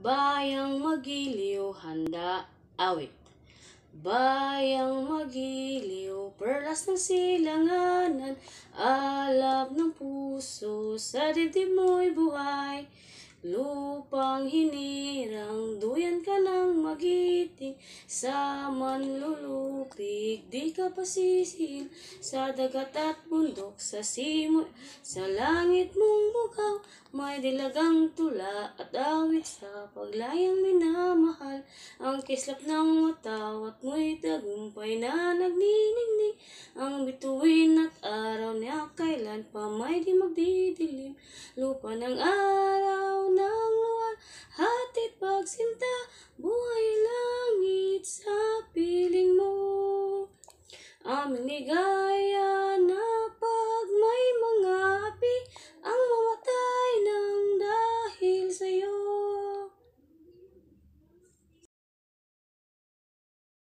Bayang magiliw, handa, awit. Bayang magiliw, perlas ng silanganan, alab ng puso, sa dibdib mo'y buhay. Lupang hinirang, duyan ka ng magiting, sa manlulupig, di ka pasisihin, sa dagat at bundok, sa simoy, sa langit mong bugaw, may dilagang tula at awit sa paglayang minamahal. Ang kislap ng watawat mo'y tagumpay na nagniningning, ang bituin at araw niya kailan pa may di magdidilim. Lupa ng araw ng luwal, hatid pagsinta, buhay langit sa piling mo. Aming ligaya na pag may mga